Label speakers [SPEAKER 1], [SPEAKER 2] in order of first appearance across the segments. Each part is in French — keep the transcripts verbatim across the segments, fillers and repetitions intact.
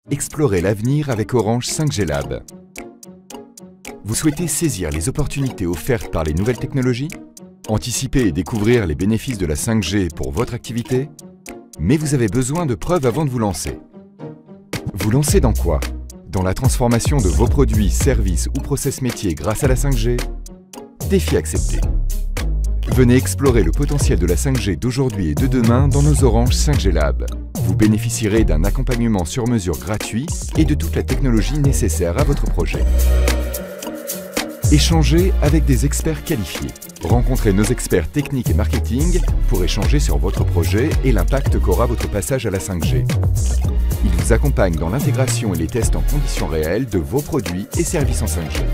[SPEAKER 1] Explorez l'avenir avec Orange cinq G Lab. Vous souhaitez saisir les opportunités offertes par les nouvelles technologies? Anticiper et découvrir les bénéfices de la cinq G pour votre activité? Mais vous avez besoin de preuves avant de vous lancer. Vous lancez dans quoi? Dans la transformation de vos produits, services ou process métiers grâce à la cinq G? Défi accepté. Venez explorer le potentiel de la cinq G d'aujourd'hui et de demain dans nos Orange cinq G Lab. Vous bénéficierez d'un accompagnement sur mesure gratuit et de toute la technologie nécessaire à votre projet. Échangez avec des experts qualifiés. Rencontrez nos experts techniques et marketing pour échanger sur votre projet et l'impact qu'aura votre passage à la cinq G. Ils vous accompagnent dans l'intégration et les tests en conditions réelles de vos produits et services en cinq G.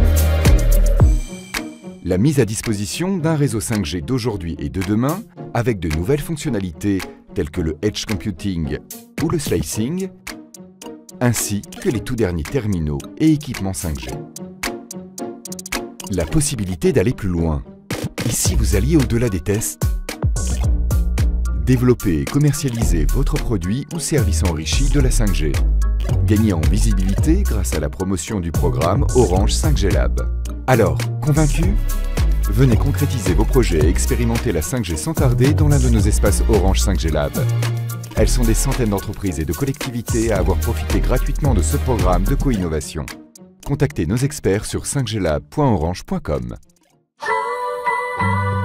[SPEAKER 1] La mise à disposition d'un réseau cinq G d'aujourd'hui et de demain avec de nouvelles fonctionnalités telles que le Edge Computing ou le Slicing, ainsi que les tout derniers terminaux et équipements cinq G. La possibilité d'aller plus loin. Ici, vous alliez au-delà des tests. Développer et commercialiser votre produit ou service enrichi de la cinq G. Gagner en visibilité grâce à la promotion du programme Orange cinq G Lab. Alors, convaincu? Venez concrétiser vos projets et expérimenter la cinq G sans tarder dans l'un de nos espaces Orange cinq G Lab. Elles sont des centaines d'entreprises et de collectivités à avoir profité gratuitement de ce programme de co-innovation. Contactez nos experts sur cinq g lab point orange point com.